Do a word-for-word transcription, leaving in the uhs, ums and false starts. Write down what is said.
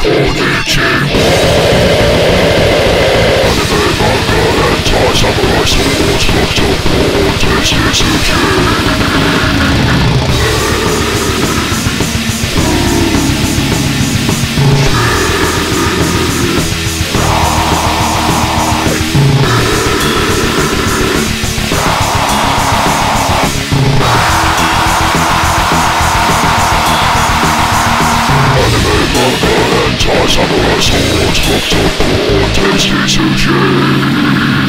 Konnichiwa. Anime, manga, hentai, samurai swords, cooked up porn, tasty sushi. Samurai swords, cooked up porn, tasty sushi.